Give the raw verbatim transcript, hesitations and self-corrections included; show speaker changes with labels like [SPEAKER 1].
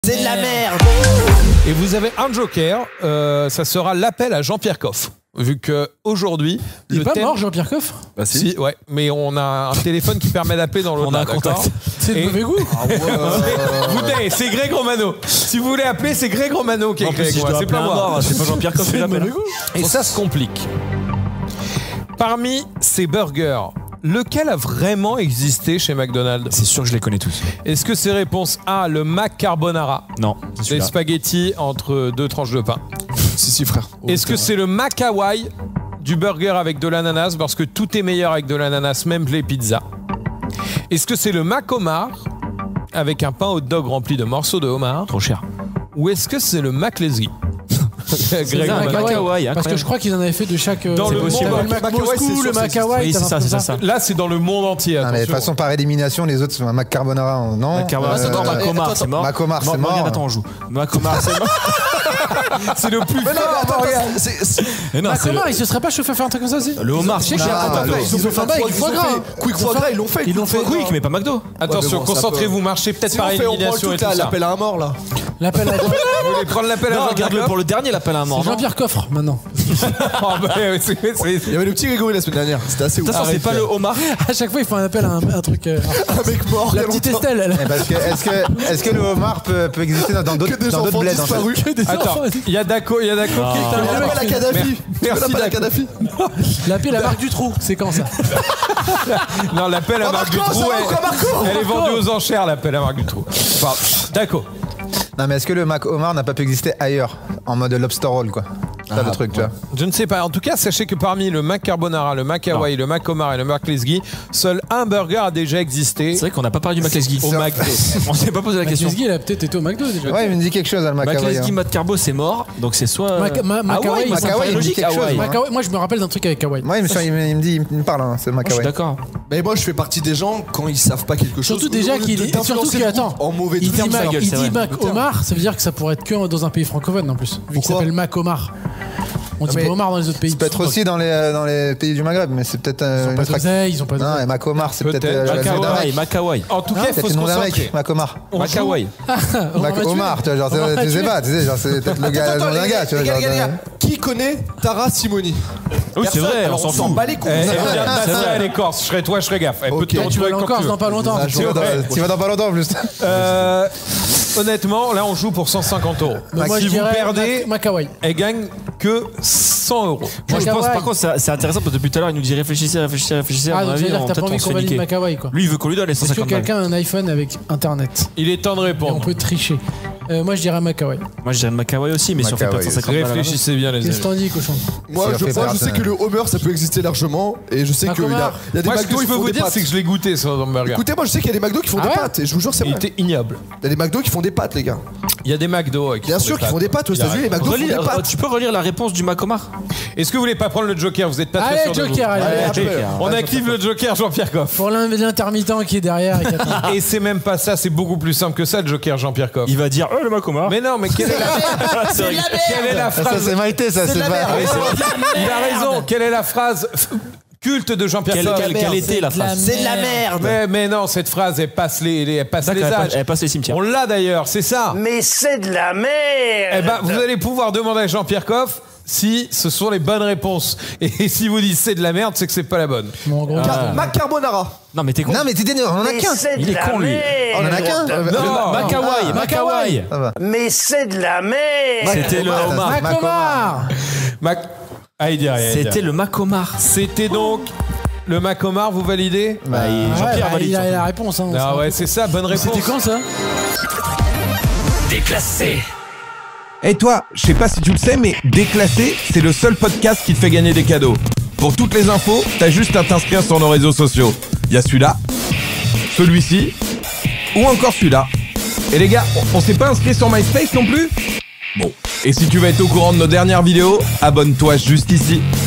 [SPEAKER 1] C'est de la merde.
[SPEAKER 2] Et vous avez un joker, euh, ça sera l'appel à Jean-Pierre Coff. Vu que aujourd'hui,
[SPEAKER 3] il est pas
[SPEAKER 2] thème...
[SPEAKER 3] mort Jean-Pierre Coff.
[SPEAKER 2] Bah si. si, ouais, mais on a un téléphone qui permet d'appeler dans l'autre.
[SPEAKER 4] On a un contact.
[SPEAKER 3] C'est de mauvais goût.
[SPEAKER 2] Ah ouais. Vous, c'est Greg Romano. Si vous voulez appeler, c'est Greg Romano qui est Greg.
[SPEAKER 4] Si
[SPEAKER 2] c'est pas moi.
[SPEAKER 4] C'est pas Jean-Pierre Coff qui l'appelle.
[SPEAKER 2] Et ça se complique. Parmi ces burgers, lequel a vraiment existé chez McDonald's?
[SPEAKER 4] C'est sûr que je les connais tous.
[SPEAKER 2] Est-ce que c'est réponse A, le Mac Carbonara?
[SPEAKER 4] Non.
[SPEAKER 2] Des spaghettis entre deux tranches de pain.
[SPEAKER 5] Si, si, frère.
[SPEAKER 2] Oh, Est-ce que c'est le Mac Hawaii, du burger avec de l'ananas, parce que tout est meilleur avec de l'ananas, même les pizzas? Est-ce que c'est le Mac Homard, avec un pain hot dog rempli de morceaux de homard?
[SPEAKER 4] Trop cher.
[SPEAKER 2] Ou est-ce que c'est le Mac Leslie?
[SPEAKER 3] C'est le Mac Hawaii, parce que je crois qu'ils en avaient fait de chaque.
[SPEAKER 2] Dans le
[SPEAKER 3] possible.
[SPEAKER 2] monde.
[SPEAKER 3] Le Mac Moscou, le Mac Hawaii.
[SPEAKER 4] Oui, c'est ça, c'est ça.
[SPEAKER 2] Là, c'est dans le monde entier.
[SPEAKER 6] Non, mais de toute façon, par élimination, les autres sont un Mac Carbonara. Non.
[SPEAKER 4] Mac Carbonara, c'est mort. Mac Homard, c'est mort.
[SPEAKER 6] Mac Homard, c'est mort.
[SPEAKER 4] Attends, on joue. Mac Homard, c'est mort.
[SPEAKER 2] C'est le plus fort.
[SPEAKER 3] Mac Homard, il se serait pas chauffé à faire un truc comme ça aussi?
[SPEAKER 4] Le homard, c'est
[SPEAKER 3] cher. Ils ont fait un bail avec foie gras.
[SPEAKER 5] Quick foie gras, ils l'ont fait.
[SPEAKER 4] Ils l'ont fait Quick, mais pas McDo.
[SPEAKER 2] Attention, concentrez-vous, marchez peut-être par élimination et tout ça.
[SPEAKER 5] L'appel à un mort là.
[SPEAKER 3] L'appel à.
[SPEAKER 2] Vous voulez prendre l'appel à
[SPEAKER 4] Non, regarde-le pour le dernier, l'appel à un mort.
[SPEAKER 3] Jean-Pierre Coffre maintenant.
[SPEAKER 5] Il y avait le petit Grégory la semaine dernière. C'était assez ouf.
[SPEAKER 4] De toute façon, c'est pas le homard.
[SPEAKER 3] À chaque fois, il faut un appel à un, un truc. Euh,
[SPEAKER 5] un mec mort.
[SPEAKER 3] La petite Estelle. Elle.
[SPEAKER 6] Parce que est-ce que est-ce que le homard peut, peut exister dans d'autres dans d'autres bleds en fait?
[SPEAKER 2] Attends, il y a Daco, il y a Daco qui est un
[SPEAKER 5] l'appel à Kadhafi.
[SPEAKER 2] Merci
[SPEAKER 5] à Kadhafi.
[SPEAKER 3] L'appel à Marc Dutroux, c'est quand ça?
[SPEAKER 2] Non, l'appel à Marc Dutroux, elle est vendue aux enchères, l'appel à Marc Dutroux. Daco.
[SPEAKER 6] Non, mais est-ce que le Mac Homard n'a pas pu exister ailleurs, en mode lobster roll, quoi? C'est ça le truc, tu vois.
[SPEAKER 2] Je ne sais pas. En tout cas, sachez que parmi le Mac Carbonara, le Mac Hawaii, le Mac Homard et le Mac Leslie, seul un burger a déjà existé.
[SPEAKER 4] C'est vrai qu'on n'a pas parlé du Mac Leslie.
[SPEAKER 2] Au McDo.
[SPEAKER 4] On s'est pas posé la question.
[SPEAKER 3] Mac Leslie, il a peut-être été au McDo déjà.
[SPEAKER 6] Ouais, il me dit quelque chose, le Mac Hawaii.
[SPEAKER 4] Mac Leslie, Mac Carbo, c'est mort. Donc c'est soit.
[SPEAKER 3] Mac Hawaii,
[SPEAKER 6] Mac Hawaii, il me dit quelque chose.
[SPEAKER 3] Moi, je me rappelle d'un truc avec Hawaii.
[SPEAKER 6] Moi, il me dit, il me parle, c'est Mac
[SPEAKER 4] Je suis
[SPEAKER 6] Hawaii.
[SPEAKER 4] d'accord.
[SPEAKER 5] Mais moi, je fais partie des gens quand ils savent pas quelque chose.
[SPEAKER 3] Surtout déjà qu'il est. Surtout qu'il attend.
[SPEAKER 5] En mauvais
[SPEAKER 3] Il dit
[SPEAKER 5] termes.
[SPEAKER 3] Mac Homard, ça veut dire que ça pourrait être que dans un pays francophone en plus. Vu qu'il s'appelle Mac Homard. On dit pas Homard dans les autres pays.
[SPEAKER 6] Ça peut être aussi dans les, dans les pays du Maghreb, mais c'est peut-être.
[SPEAKER 3] Ils ont pas d'oseille, ils ont pas
[SPEAKER 6] Non,
[SPEAKER 3] d'oseille.
[SPEAKER 6] et Mac Homard, c'est peut-être.
[SPEAKER 4] Mac Hawaii, Mac Hawaii.
[SPEAKER 2] En tout cas, il faut se concentrer.
[SPEAKER 6] Mac Homard.
[SPEAKER 4] Mac Hawaii.
[SPEAKER 6] Mac Homard, tu vois, genre, tu sais pas, tu sais, genre, c'est peut-être le gars, le nom d'un gars, tu vois.
[SPEAKER 5] Qui connaît Tara Simoni?
[SPEAKER 4] Oui, c'est vrai, on s'en fout.
[SPEAKER 5] Bat les couilles.
[SPEAKER 2] C'est vrai, elle est corse. Je serais toi, je serais gaffe. Elle peut te
[SPEAKER 3] Tu vas aller en Corse dans pas longtemps.
[SPEAKER 6] Tu vas dans pas longtemps en plus.
[SPEAKER 2] Euh, honnêtement, là, on joue pour cent cinquante euros. Si vous perdez,
[SPEAKER 3] Mac Hawaii.
[SPEAKER 2] elle gagne que cent euros.
[SPEAKER 4] Moi, je pense, par contre, c'est intéressant parce que depuis tout à l'heure, il nous dit réfléchissez, réfléchissez, réfléchissez.
[SPEAKER 3] Ah, donc ça veut dire que t'as pas envie qu'on valide Mac Hawaii, quoi.
[SPEAKER 4] Lui, il veut qu'on lui donne les cent
[SPEAKER 3] Est-ce que
[SPEAKER 4] cinquante balles.
[SPEAKER 3] quelqu'un a un iPhone avec internet?
[SPEAKER 2] Il est temps de
[SPEAKER 3] Et
[SPEAKER 2] répondre.
[SPEAKER 3] on peut tricher. Euh, moi, je dirais Mac Hawaii.
[SPEAKER 4] Moi, je dirais Mac Hawaii aussi, mais si on fait pas cent cinquante balles.
[SPEAKER 2] Réfléchissez bien, les
[SPEAKER 3] Qu'est-ce
[SPEAKER 2] amis.
[SPEAKER 3] que t'en dis, cochon?
[SPEAKER 5] Moi, je, moi, je sais que le Homer, ça peut exister largement. Et je sais
[SPEAKER 3] Mac
[SPEAKER 5] qu'il y,
[SPEAKER 3] Homard.
[SPEAKER 5] y a des
[SPEAKER 2] Moi, ce
[SPEAKER 5] McDo
[SPEAKER 2] que je
[SPEAKER 5] qui
[SPEAKER 2] peux
[SPEAKER 5] font
[SPEAKER 2] vous
[SPEAKER 5] des
[SPEAKER 2] dire,
[SPEAKER 5] pâtes.
[SPEAKER 2] c'est que je l'ai goûté, ce hamburger.
[SPEAKER 5] Écoutez, moi, je sais qu'il y a des McDo qui font
[SPEAKER 3] Ah
[SPEAKER 5] des
[SPEAKER 3] ouais
[SPEAKER 5] pâtes. Et je vous jure, c'est
[SPEAKER 2] Il
[SPEAKER 5] vrai.
[SPEAKER 2] était ignoble.
[SPEAKER 5] Il y a des McDo qui font des pâtes, les gars.
[SPEAKER 2] Il y a des McDo qui
[SPEAKER 5] Bien
[SPEAKER 2] font
[SPEAKER 5] sûr
[SPEAKER 2] des
[SPEAKER 5] qu'ils font des pâtes aux
[SPEAKER 2] Il a
[SPEAKER 5] États-Unis. Les
[SPEAKER 2] raison.
[SPEAKER 5] McDo font des
[SPEAKER 4] Relis-
[SPEAKER 5] pâtes.
[SPEAKER 4] Tu peux relire la réponse du Mac Homard?
[SPEAKER 2] Est-ce que vous voulez pas prendre le Joker? Vous êtes pas très
[SPEAKER 3] Allez,
[SPEAKER 2] sûr de vous.
[SPEAKER 3] Joker, allez,
[SPEAKER 2] Allez,
[SPEAKER 3] allez,
[SPEAKER 2] Joker. On active le Joker Jean-Pierre Coff.
[SPEAKER 3] Pour l'intermittent qui est derrière. et qui attend.
[SPEAKER 2] Et c'est même pas ça, c'est beaucoup plus simple que ça, le Joker Jean-Pierre Coff.
[SPEAKER 4] Il va dire oh le Mac Homard.
[SPEAKER 2] Mais non, mais quelle est la,
[SPEAKER 4] C'est vrai.
[SPEAKER 2] quelle est la
[SPEAKER 6] Ça,
[SPEAKER 2] phrase?
[SPEAKER 6] c'est Maïté, ça, c'est pas.
[SPEAKER 2] Il a raison. Quelle est la phrase culte de Jean-Pierre
[SPEAKER 4] Quelle,
[SPEAKER 2] Coff?
[SPEAKER 4] quelle, quelle était la phrase?
[SPEAKER 1] C'est de la merde.
[SPEAKER 2] Mais, mais non, cette phrase, elle passe les, les- elle passe les
[SPEAKER 4] Elle
[SPEAKER 2] âges.
[SPEAKER 4] passe- elle passe les cimetières.
[SPEAKER 2] On l'a d'ailleurs, c'est ça.
[SPEAKER 1] Mais c'est de la merde.
[SPEAKER 2] Eh ben, vous allez pouvoir demander à Jean-Pierre Coff si ce sont les bonnes réponses. Et si vous dites c'est de la merde, c'est que c'est pas la bonne.
[SPEAKER 3] Bon, en gros,
[SPEAKER 5] Car- Mac Carbonara.
[SPEAKER 4] Non, mais t'es con.
[SPEAKER 6] Non, mais t'es déneur, on en a
[SPEAKER 1] Mais
[SPEAKER 6] qu'un.
[SPEAKER 1] c'est de
[SPEAKER 4] Il est
[SPEAKER 1] la
[SPEAKER 4] con, lui.
[SPEAKER 1] merde.
[SPEAKER 6] On en a qu'un.
[SPEAKER 2] Non,
[SPEAKER 4] Mac Hawaii, Mac Hawaii.
[SPEAKER 6] Ça va.
[SPEAKER 1] Mais c'est de la merde.
[SPEAKER 4] C'était le homard.
[SPEAKER 3] Mac
[SPEAKER 6] Mac
[SPEAKER 3] Homard.
[SPEAKER 2] Mac... Ah, il dit rien, il dit
[SPEAKER 4] C'était
[SPEAKER 2] rien.
[SPEAKER 4] le Mac Homard.
[SPEAKER 2] C'était donc le Mac Homard, vous validez?
[SPEAKER 4] Bah, il-
[SPEAKER 3] Ouais,
[SPEAKER 4] Jean-Pierre
[SPEAKER 3] bah,
[SPEAKER 4] valide.
[SPEAKER 3] il a
[SPEAKER 4] surtout.
[SPEAKER 3] la réponse. Hein,
[SPEAKER 2] Ah ouais, c'est ça, bonne réponse.
[SPEAKER 3] C'était quand ça?
[SPEAKER 7] Déclassé.
[SPEAKER 8] Et toi, je sais pas si tu le sais, mais Déclassé, c'est le seul podcast qui te fait gagner des cadeaux. Pour toutes les infos, t'as juste à t'inscrire sur nos réseaux sociaux. Il y a celui-là, celui-ci, ou encore celui-là. Et les gars, on, on s'est pas inscrit sur MySpace non plus? Bon, et si tu veux être au courant de nos dernières vidéos, abonne-toi juste ici.